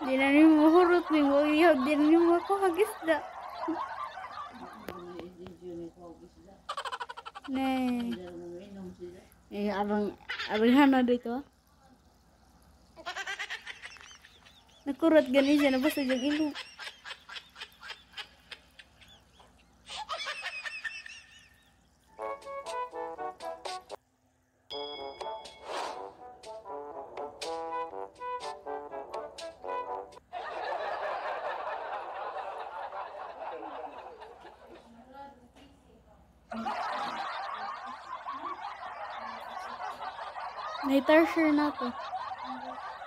Di na ni mo hurot ni mo iyaw. Di na ni mo ako hagisda. Ne. Abang hana dito. Nakurot gani siya na basta jag ilo. May tertiary na to.